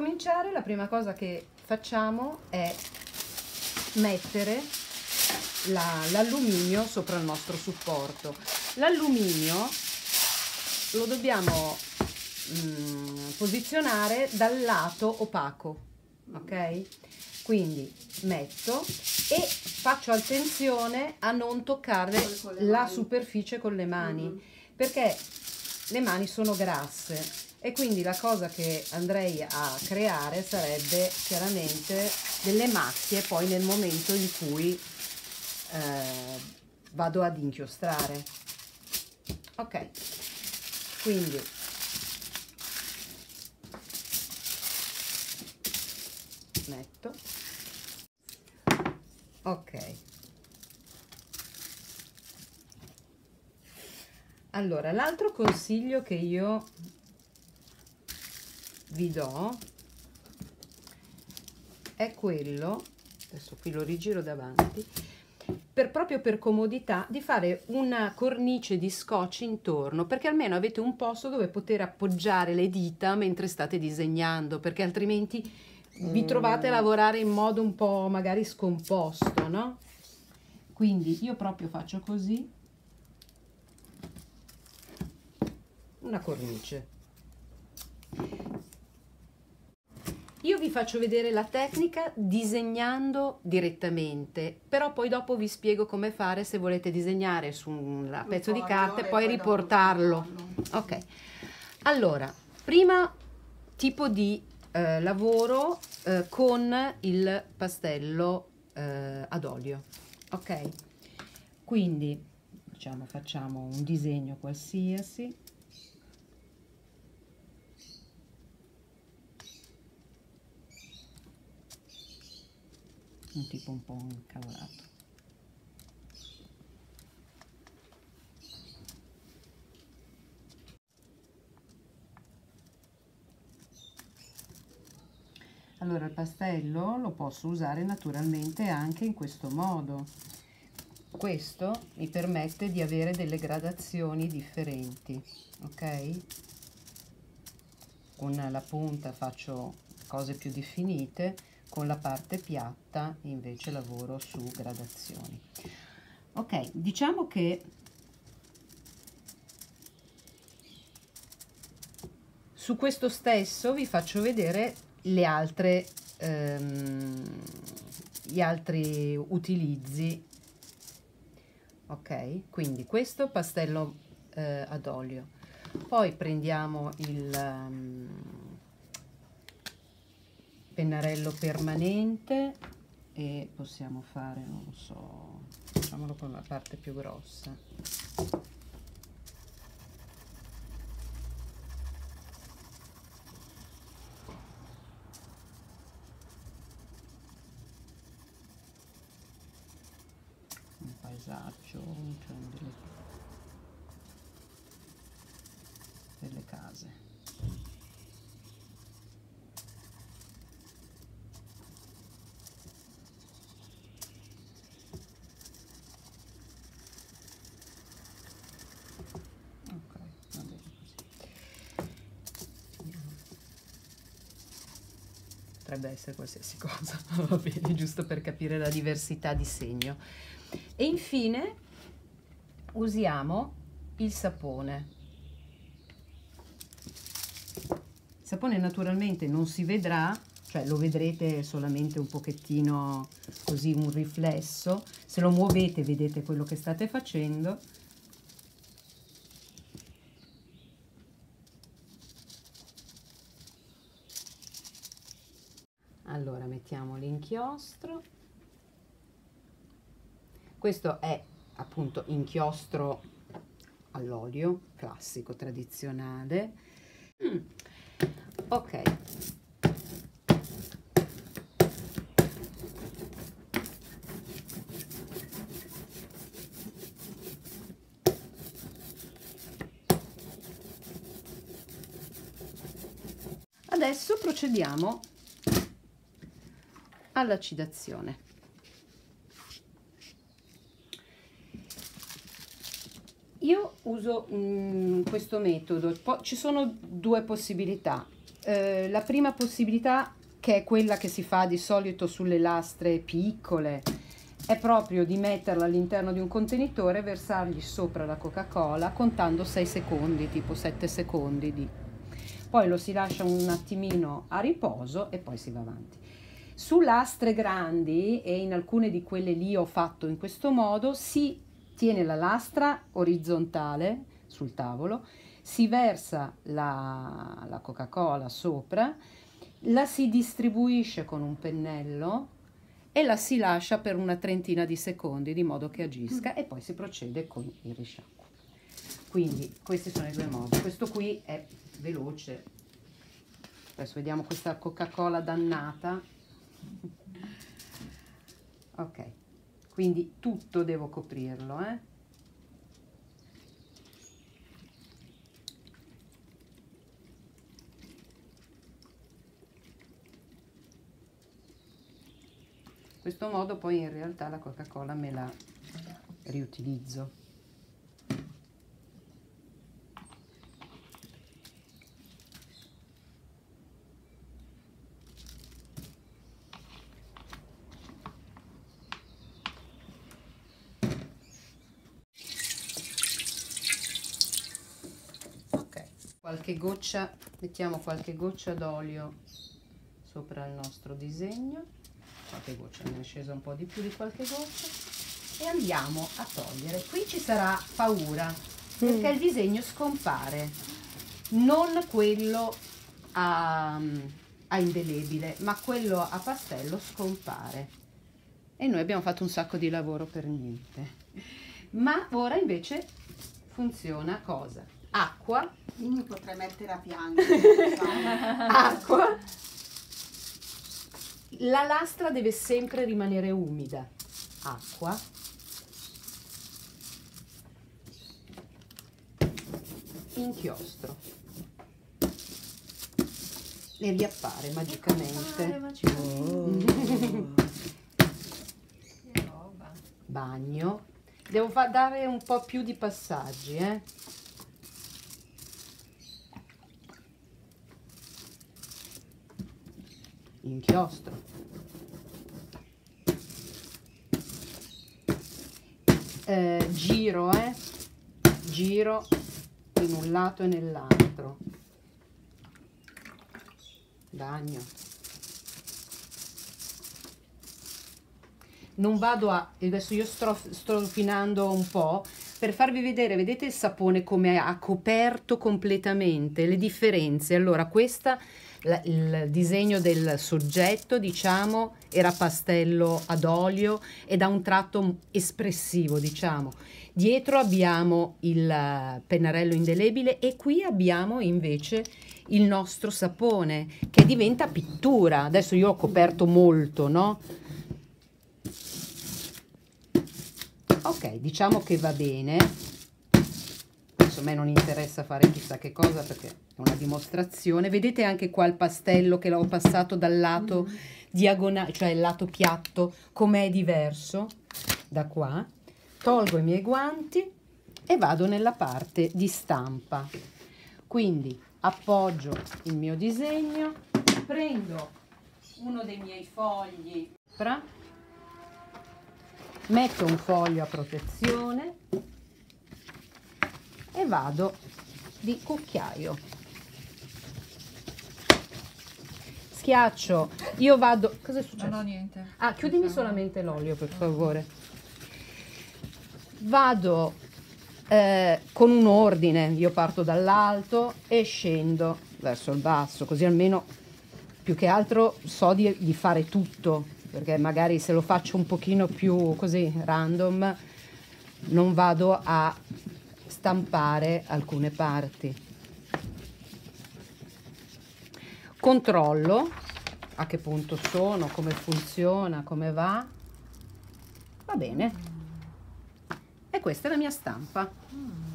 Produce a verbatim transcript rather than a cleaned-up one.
cominciare la prima cosa che facciamo è mettere l'alluminio sopra il nostro supporto. L'alluminio lo dobbiamo mh, posizionare dal lato opaco, ok? Quindi metto e faccio attenzione a non toccare la superficie con le mani, mm-hmm. perché le mani sono grasse e quindi la cosa che andrei a creare sarebbe chiaramente delle macchie poi nel momento in cui eh, vado ad inchiostrare. Ok, quindi metto, ok. Allora, l'altro consiglio che io vi do è quello, adesso qui lo rigiro davanti, per proprio per comodità, di fare una cornice di scotch intorno, perché almeno avete un posto dove poter appoggiare le dita mentre state disegnando, perché altrimenti vi trovate a lavorare in modo un po' magari scomposto, no? Quindi io proprio faccio così, una cornice. Io vi faccio vedere la tecnica disegnando direttamente, però poi dopo vi spiego come fare se volete disegnare su un pezzo di carta e poi riportarlo. Ok, allora, prima tipo di eh, lavoro eh, con il pastello eh, ad olio, ok? Quindi diciamo facciamo un disegno qualsiasi. Un tipo un po' incavolato. Allora il pastello lo posso usare naturalmente anche in questo modo. Questo mi permette di avere delle gradazioni differenti, ok? Con la punta faccio cose più definite, con la parte piatta invece lavoro su gradazioni. Ok, diciamo che su questo stesso vi faccio vedere le altre, ehm, gli altri utilizzi. Ok, quindi questo pastello eh, ad olio. Poi prendiamo il um, pennarello permanente e possiamo fare, non lo so, facciamolo con la parte più grossa. Un paesaggio, cioè delle, delle case. Potrebbe essere qualsiasi cosa, va bene, giusto per capire la diversità di segno. E infine usiamo il sapone. Il sapone naturalmente non si vedrà, cioè lo vedrete solamente un pochettino così, un riflesso. Se lo muovete vedete quello che state facendo. Allora mettiamo l'inchiostro. Questo è appunto inchiostro all'olio, classico, tradizionale. Mm. Ok. Adesso procediamo all'acidazione. Io uso um, questo metodo. Poi ci sono due possibilità. eh, la prima possibilità, che è quella che si fa di solito sulle lastre piccole, è proprio di metterla all'interno di un contenitore e versargli sopra la Coca-Cola contando sei secondi, tipo sette secondi di... Poi lo si lascia un attimino a riposo e poi si va avanti. Su lastre grandi, e in alcune di quelle lì ho fatto in questo modo, si tiene la lastra orizzontale sul tavolo, si versa la, la Coca-Cola sopra, la si distribuisce con un pennello e la si lascia per una trentina di secondi di modo che agisca e poi si procede con il risciacquo. Quindi questi sono i due modi. Questo qui è veloce. Adesso vediamo questa Coca-Cola dannata. Ok, quindi tutto devo coprirlo, eh? In questo modo poi in realtà la Coca-Cola me la riutilizzo. Ok, qualche goccia, mettiamo qualche goccia d'olio sopra il nostro disegno. Qualche goccia, ne è scesa un po' di più di qualche goccia e andiamo a togliere. Qui ci sarà paura perché mm. il disegno scompare, non quello a, a indelebile, ma quello a pastello scompare e noi abbiamo fatto un sacco di lavoro per niente. Ma ora invece funziona cosa? Acqua. Io mi potrei mettere a piangere. Acqua. La lastra deve sempre rimanere umida. Acqua. Inchiostro. E riappare magicamente. Oh. Bagno. Devo fa dare un po' più di passaggi, eh. Inchiostro. Eh, giro, eh. Giro in un lato e nell'altro. Bagno. Non vado a... adesso io sto, sto rovinando un po' per farvi vedere, vedete il sapone come ha coperto completamente le differenze. Allora questa, la, il disegno del soggetto, diciamo, era pastello ad olio ed ha un tratto espressivo, diciamo. Dietro abbiamo il pennarello indelebile e qui abbiamo invece il nostro sapone che diventa pittura. Adesso io ho coperto molto, no? Ok, diciamo che va bene. Adesso a me non interessa fare chissà che cosa perché è una dimostrazione. Vedete anche qua il pastello che l'ho passato dal lato mm. diagonale, cioè il lato piatto, com'è diverso da qua. Tolgo i miei guanti e vado nella parte di stampa. Quindi appoggio il mio disegno, prendo uno dei miei fogli sopra, metto un foglio a protezione e vado di cucchiaio. Schiaccio, io vado... Cosa è successo? No, no, niente. Ah, chiudimi solamente l'olio, per favore. Vado eh, con un ordine, io parto dall'alto e scendo verso il basso, così almeno più che altro so di, di fare tutto, perché magari se lo faccio un pochino più così random non vado a stampare alcune parti. Controllo a che punto sono, come funziona, come va. Va bene. E questa è la mia stampa.